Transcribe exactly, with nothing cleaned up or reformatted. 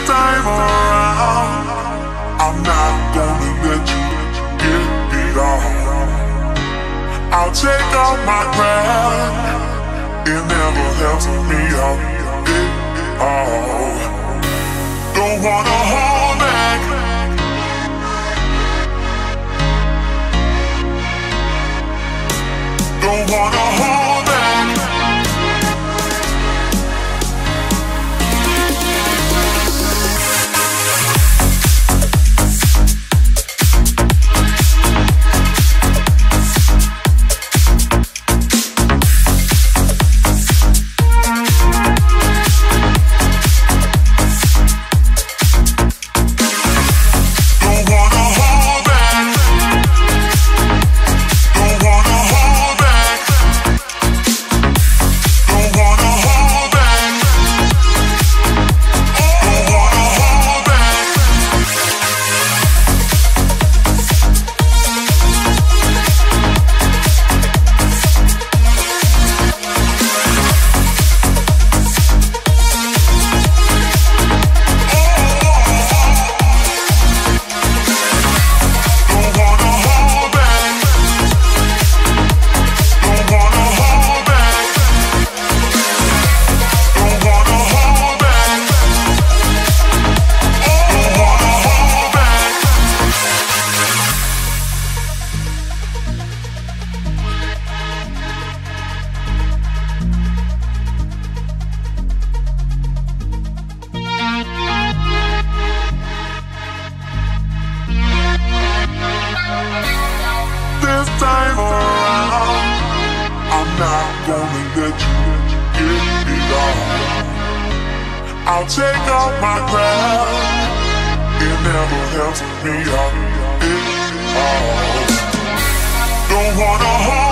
time around, I'm not gonna let you get it all. I'll take off my crown, it never helps me out at all. Don't wanna hold back, don't wanna hold back. This time around, I'm not gonna let you get it all. I'll take off my crown, it never helps me out at all. Don't wanna hold